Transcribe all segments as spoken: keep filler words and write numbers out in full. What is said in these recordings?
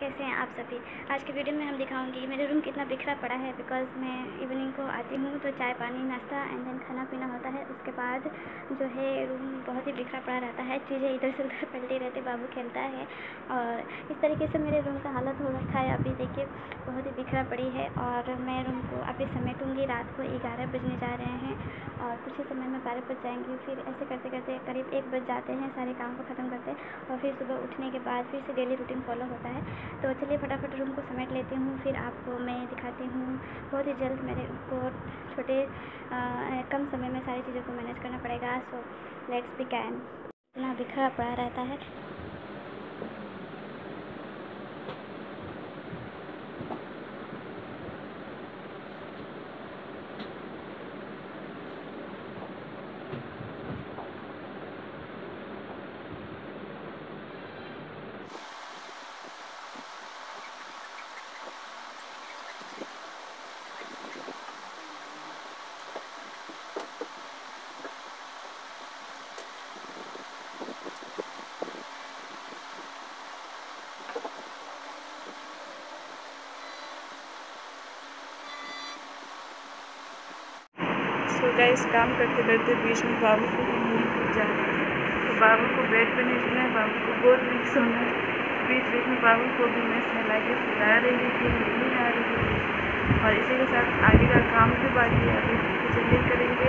कैसे हैं आप सभी। आज के वीडियो में हम दिखाऊंगी मेरे रूम कितना बिखरा पड़ा है। बिकॉज़ मैं इवनिंग को आती हूँ तो चाय पानी नाश्ता एंड देन खाना पीना होता है। उसके बाद जो है रूम बहुत ही बिखरा पड़ा रहता है, चीज़ें इधर से उधर पलटी रहती, बाबू खेलता है और इस तरीके से मेरे रूम का हालत हो रखा है। अभी देखिए बहुत ही बिखरा पड़ी है और मैं रूम को अभी समेटूँगी। रात को ग्यारह बजने जा रहे हैं और कुछ ही समय में बारह बज जाएंगे। फिर ऐसे करते करते करीब एक बज जाते हैं सारे काम को ख़त्म करते और फिर सुबह उठने के बाद फिर से डेली रूटीन फॉलो होता है। तो चलिए फटाफट रूम को समेट लेती हूँ, फिर आपको मैं दिखाती हूँ। बहुत ही जल्द मेरे को छोटे आ, कम समय में सारी चीज़ों को मैनेज करना पड़ेगा। So let's begin. इतना बिखरा पड़ा रहता है। तो गाइस काम करते करते बीच में बाबू को भी नींद टूट जा रही है। तो बाबू को बेड पे नहीं सोना है, बाबू को गोद में सोना है। बीच बीच में बाबू को भी मैं सहला के सुला रही थी, नहीं आ रही थी। और इसी के साथ आगे का काम भी बाकी है, अभी तो चलिए करेंगे।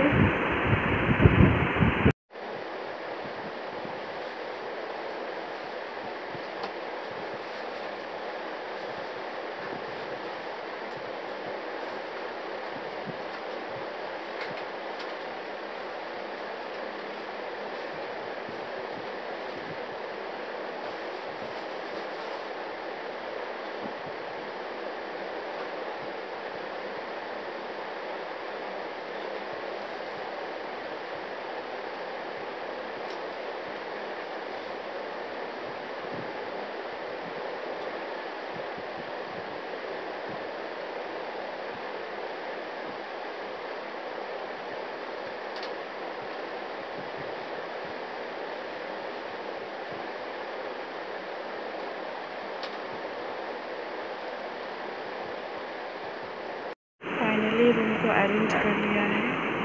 फाइनली रूम को अरेंज कर लिया है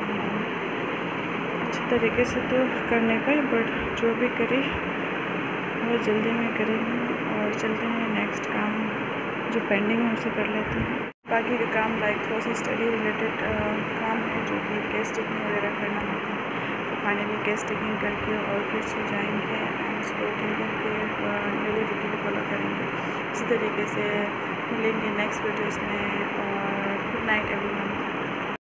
अच्छी तरीके से तो करने का, बट जो भी करे बहुत जल्दी में करेंगे और चलते हैं नेक्स्ट काम जो पेंडिंग है उसे कर लेते हैं। बाकी का काम लाइक थोड़ा सा स्टडी रिलेटेड काम है जो कि केस टेकिंग वगैरह करना होता है। तो फाइनली केस टेकिंग करके और फिर सो जाएंगे एंड सुबह उठेंगे, फिर डेली रूटीन फॉलो करेंगे। इसी तरीके से मिलेंगे नेक्स्ट वीडियोज़ में और गुड नाइट एवरीवन।